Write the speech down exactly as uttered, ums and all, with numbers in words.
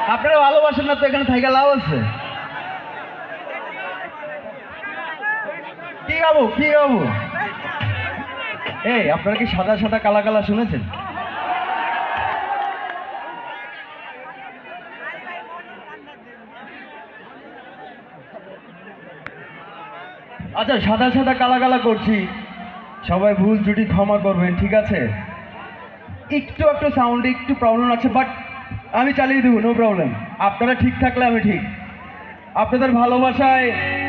আপনারা ভালোবাসেন না তো এখানে থাইকা লাভ আছে? কি গাবো কি গাবো? এই আপনারা কি সাদা সাদা কালা কালা শুনেছেন? আচ্ছা, সাদা সাদা কালা কালা করছি, সবাই ভুল ত্রুটি ক্ষমা করবেন, ঠিক আছে? একটু একটু সাউন্ডে একটু প্রবলেম আছে, বাট আমি চালিয়ে দেবো, নো প্রবলেম। আপনারা ঠিক থাকলে আমি ঠিক। আপনাদের ভালোবাসায়